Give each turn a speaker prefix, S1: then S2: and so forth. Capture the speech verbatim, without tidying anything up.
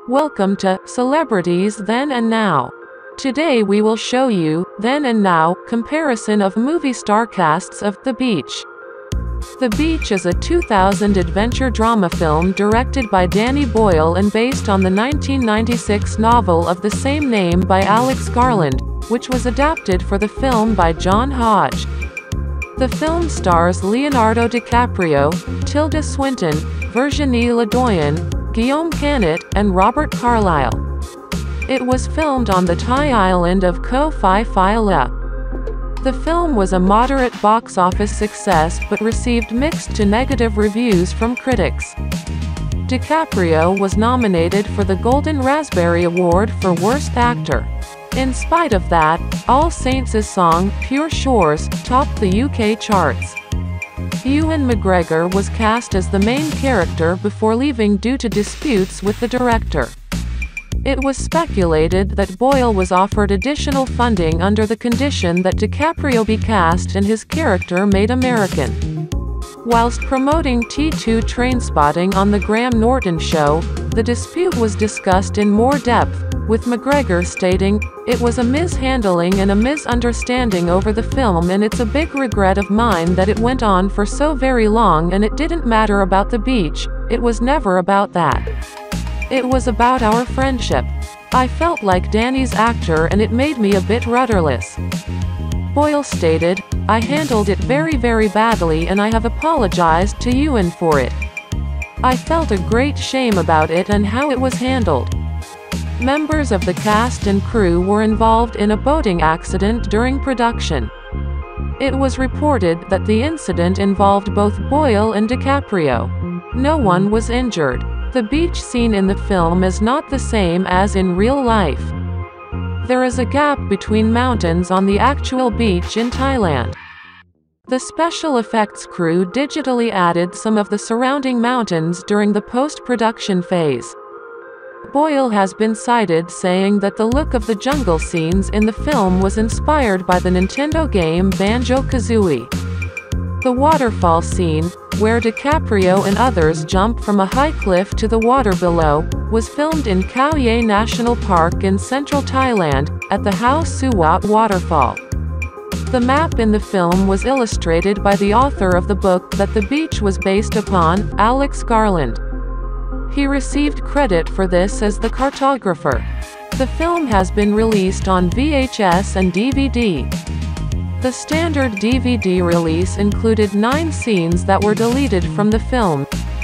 S1: Welcome to Celebrities Then and Now. Today we will show you, then and now, comparison of movie star casts of The Beach. The Beach is a two thousand adventure drama film directed by Danny Boyle and based on the nineteen ninety-six novel of the same name by Alex Garland, which was adapted for the film by John Hodge. The film stars Leonardo DiCaprio, Tilda Swinton, Virginie Ledoyen, Guillaume Canet, and Robert Carlyle. It was filmed on the Thai island of Ko Phi Phi. The film was a moderate box office success but received mixed to negative reviews from critics. DiCaprio was nominated for the Golden Raspberry Award for Worst Actor. In spite of that, All Saints' song, Pure Shores, topped the U K charts. Ewan McGregor was cast as the main character before leaving due to disputes with the director. It was speculated that Boyle was offered additional funding under the condition that DiCaprio be cast and his character made American. Whilst promoting T two Trainspotting on The Graham Norton Show, the dispute was discussed in more depth, with McGregor stating, "It was a mishandling and a misunderstanding over the film, and it's a big regret of mine that it went on for so very long, and it didn't matter about the beach, it was never about that. It was about our friendship. I felt like Danny's actor and it made me a bit rudderless." Boyle stated, "I handled it very very badly and I have apologized to Ewan for it. I felt a great shame about it and how it was handled." Members of the cast and crew were involved in a boating accident during production. It was reported that the incident involved both Boyle and DiCaprio. No one was injured. The beach scene in the film is not the same as in real life. There is a gap between mountains on the actual beach in Thailand. The special effects crew digitally added some of the surrounding mountains during the post-production phase. Boyle has been cited saying that the look of the jungle scenes in the film was inspired by the Nintendo game Banjo-Kazooie. The waterfall scene, where DiCaprio and others jump from a high cliff to the water below, was filmed in Khao Yai National Park in central Thailand, at the Hao Suwat waterfall. The map in the film was illustrated by the author of the book that The Beach was based upon, Alex Garland. He received credit for this as the cartographer. The film has been released on V H S and D V D. The standard D V D release included nine scenes that were deleted from the film,